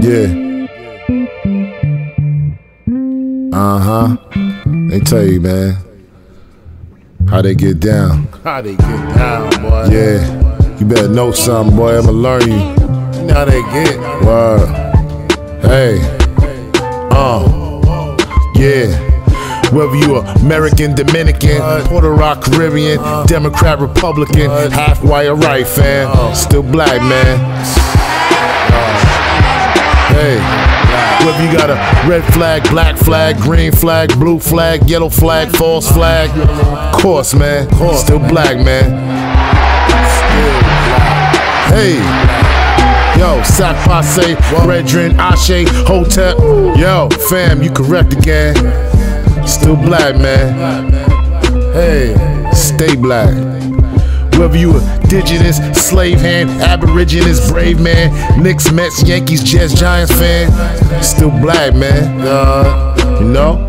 Yeah. They tell you, man, how they get down. How they get down, boy. Yeah. You better know something, boy. I'ma learn you. You know how they get. Word. Hey. Yeah. Whether you American, Dominican, Puerto Rican, Caribbean, Democrat, Republican, half white or right, fam, still black, man. Hey. Whether you got a red flag, black flag, green flag, blue flag, yellow flag, false flag, of course, man, still black, man. Hey. Yo, Sac Passe, Redrin, Ashe, Hotep. Yo, fam, you correct again. Still black, man. Hey, stay black. Whether you indigenous, slave hand, aborigines, brave man, Knicks, Mets, Yankees, Jets, Giants fan, still black, man. You know?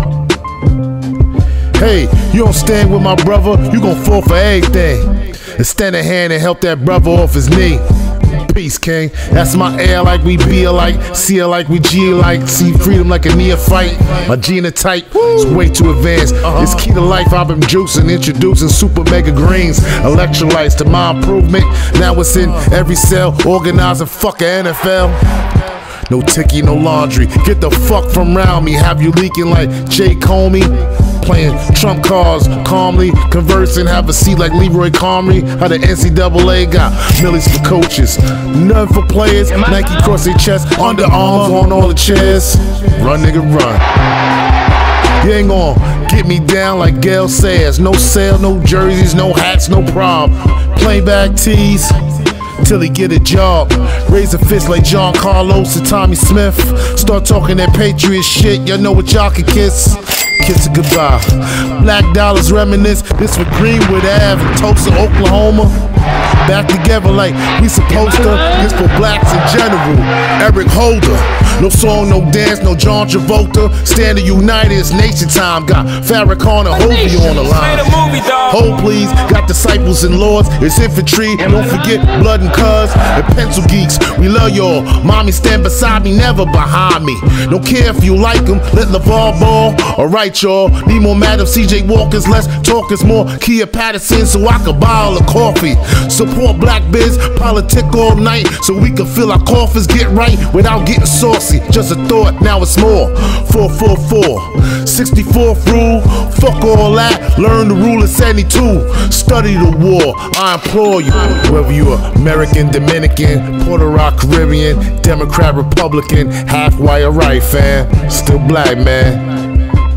Hey, you don't stand with my brother, you gon' fall for everything. Extend a hand and help that brother off his knee. Peace, king. That's my air like we be alike, see alike we G alike, see freedom like a neophyte. My genotype is way too advanced. It's key to life. I've been juicing, introducing super mega greens, electrolytes to my improvement. Now it's in every cell, organizing fuck a NFL. No ticky, no laundry. Get the fuck from round me. Have you leaking like Jay Comey? Playing trump cards calmly, conversing, have a seat like Leroy Comrie. How the NCAA got millies for coaches, none for players. Nike cross their chest, underarms on all the chairs. Run, nigga, run. You ain't gon' get me down like Gail says. No sale, no jerseys, no hats, no prom. Plain bag tees till he get a job. Raise a fist like John Carlos and Tommy Smith. Start talking that Patriot shit, y'all know what y'all can kiss. Kiss it goodbye. Black dollars reminisce. This for Greenwood Ave in Tulsa, Oklahoma. Back together like we supposed to. This for blacks in general. Eric Holder. No song, no dance, no John Travolta. Standing united, it's nation time. Got Farrakhan and Hovey on the line. Hold please, got disciples and lords. It's infantry, don't forget blood and cuz and pencil geeks. We love y'all. Mommy stand beside me, never behind me. Don't care if you like them, let LeVar ball. Alright y'all, need more Madam CJ Walkers, less talkers, more Kia Patterson so I can buy all the coffee. Support black biz, politic all night so we can feel our coffers get right without getting saucy. Just a thought, now it's more. 444, 64th rule, fuck all that, learn the rule of 72. Study the war, I implore you. Whether you American, Dominican, Puerto Rican, Caribbean, Democrat, Republican, half white or right, fam, still black, man.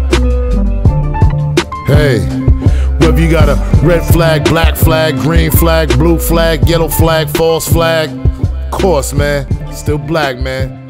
Hey, whether you got a red flag, black flag, green flag, blue flag, yellow flag, false flag, of course, man, still black, man.